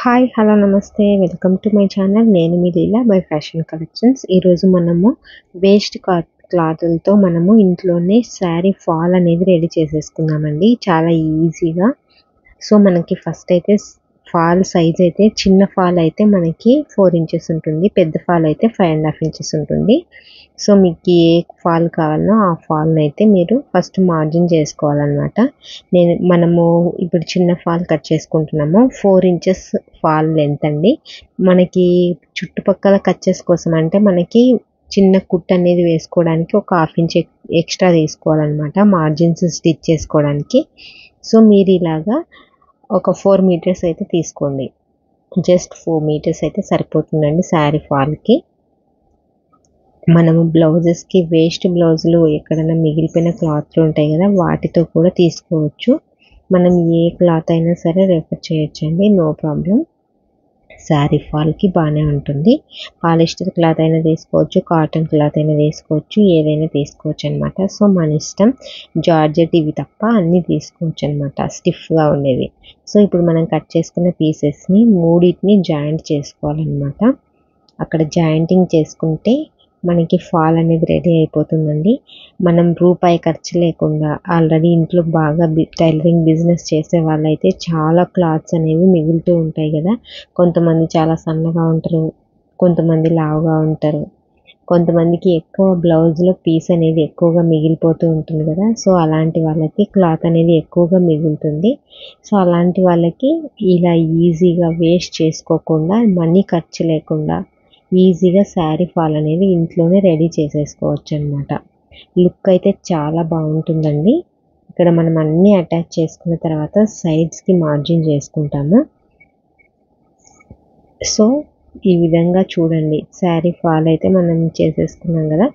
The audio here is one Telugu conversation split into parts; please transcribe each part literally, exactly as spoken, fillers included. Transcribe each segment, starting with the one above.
హాయ్ హలో నమస్తే వెల్కమ్ టు మై ఛానల్. నేను మీ లీలా బై ఫ్యాషన్ కలెక్షన్స్. ఈరోజు మనము వేస్ట్ క్లాతులతో మనము ఇంట్లోనే శారీ ఫాల్ అనేది రెడీ చేసేసుకుందామండి, చాలా ఈజీగా. సో మనకి ఫస్ట్ అయితే ఫాల్ సైజ్ అయితే చిన్న ఫాల్ అయితే మనకి ఫోర్ ఇంచెస్ ఉంటుంది, పెద్ద ఫాల్ అయితే ఫైవ్ అండ్ హాఫ్ ఇంచెస్ ఉంటుంది. సో మీకు ఏ ఫాల్ కావాలనో ఆ ఫాల్ని అయితే మీరు ఫస్ట్ మార్జిన్ చేసుకోవాలన్నమాట. నేను మనము ఇప్పుడు చిన్న ఫాల్ కట్ చేసుకుంటున్నాము, ఫోర్ ఇంచెస్ ఫాల్ లెంత్ అండి. మనకి చుట్టుపక్కల కచ్చెస్ కోసం అంటే మనకి చిన్న కుట్ అనేది వేసుకోవడానికి ఒక హాఫ్ ఇంచ్ ఎక్స్ట్రా తీసుకోవాలన్నమాట, మార్జిన్స్ స్టిచ్ చేసుకోవడానికి. సో మీరు ఇలాగా ఒక ఫోర్ మీటర్స్ అయితే తీసుకోండి, జస్ట్ ఫోర్ మీటర్స్ అయితే సరిపోతుందండి శారీ ఫాల్కి. మనము బ్లౌజెస్కి వేస్ట్ బ్లౌజులు ఎక్కడైనా మిగిలిపోయిన క్లాత్లు ఉంటాయి కదా, వాటితో కూడా తీసుకోవచ్చు. మనం ఏ క్లాత్ అయినా సరే రెఫర్ చేయొచ్చండి, నో ప్రాబ్లం. శారీ ఫాల్కి బాగానే ఉంటుంది. పాలిస్టర్ క్లాత్ అయినా తీసుకోవచ్చు, కాటన్ క్లాత్ అయినా తీసుకోవచ్చు, ఏదైనా తీసుకోవచ్చు అనమాట. సో మన ఇష్టం. జార్జెట్ ఇవి తప్ప అన్నీ తీసుకోవచ్చు అనమాట, స్టిఫ్గా ఉండేవి. సో ఇప్పుడు మనం కట్ చేసుకున్న పీసెస్ని మూడింటిని జాయింట్ చేసుకోవాలన్నమాట. అక్కడ జాయింటింగ్ చేసుకుంటే మనకి ఫాల్ అనేది రెడీ అయిపోతుందండి. మనం రూపాయి ఖర్చు లేకుండా ఆల్రెడీ ఇంట్లో బాగా టైలరింగ్ బిజినెస్ చేసే వాళ్ళైతే చాలా క్లాత్స్ అనేవి మిగులుతూ ఉంటాయి కదా. కొంతమంది చాలా సన్నగా ఉంటారు, కొంతమంది లావుగా ఉంటారు, కొంతమందికి ఎక్కువ బ్లౌజ్లో పీస్ అనేది ఎక్కువగా మిగిలిపోతూ ఉంటుంది కదా. సో అలాంటి వాళ్ళకి క్లాత్ అనేది ఎక్కువగా మిగులుతుంది. సో అలాంటి వాళ్ళకి ఇలా ఈజీగా వేస్ట్ చేసుకోకుండా, మనీ ఖర్చు లేకుండా ఈజీగా శారీ ఫాల్ అనేది ఇంట్లోనే రెడీ చేసేసుకోవచ్చు అనమాట. లుక్ అయితే చాలా బాగుంటుందండి. ఇక్కడ మనం అన్నీ అటాచ్ చేసుకున్న తర్వాత సైడ్స్కి మార్జిన్ చేసుకుంటాము. సో ఈ విధంగా చూడండి, శారీ ఫాల్ అయితే మనం చేసేసుకున్నాం కదా.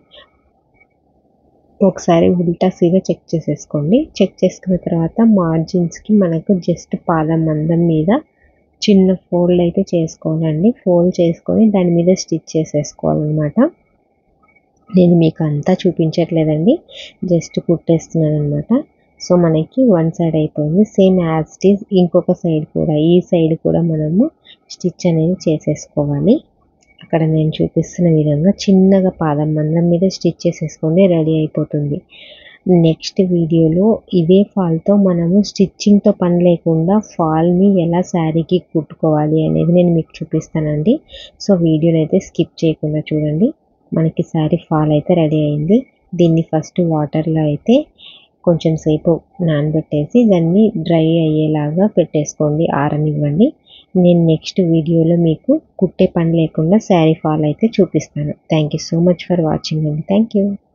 ఒకసారి ఉల్టా సీదా చెక్ చేసేసుకోండి. చెక్ చేసుకున్న తర్వాత మార్జిన్స్కి మనకు జస్ట్ పాదం మందం మీద చిన్న ఫోల్డ్ అయితే చేసుకోవాలండి. ఫోల్డ్ చేసుకొని దాని మీద స్టిచ్ చేసేసుకోవాలన్నమాట. నేను మీకు అంతా చూపించట్లేదండి, జస్ట్ కుట్టేస్తున్నాను అనమాట. సో మనకి వన్ సైడ్ అయిపోయింది. సేమ్ యాజ్ ఇట్ ఈజ్ ఇంకొక సైడ్ కూడా, ఈ సైడ్ కూడా మనము స్టిచ్ అనేది చేసేసుకోవాలి. అక్కడ నేను చూపిస్తున్న విధంగా చిన్నగా పాదం మందం మీద స్టిచ్ చేసేసుకోండి, రెడీ అయిపోతుంది. నెక్స్ట్ వీడియోలో ఇదే ఫాల్తో మనము స్టిచ్చింగ్తో పని లేకుండా ఫాల్ని ఎలా శారీకి కుట్టుకోవాలి అనేది నేను మీకు చూపిస్తానండి. సో వీడియోని అయితే స్కిప్ చేయకుండా చూడండి. మనకి శారీ ఫాల్ అయితే రెడీ అయింది. దీన్ని ఫస్ట్ వాటర్లో అయితే కొంచెం సేపు నానబెట్టేసి దాన్ని డ్రై అయ్యేలాగా పెట్టేసుకోండి, ఆరనివ్వండి. నేను నెక్స్ట్ వీడియోలో మీకు కుట్టే పని లేకుండా శారీ ఫాల్ అయితే చూపిస్తాను. Thank you so much for watching అండి. Thank you.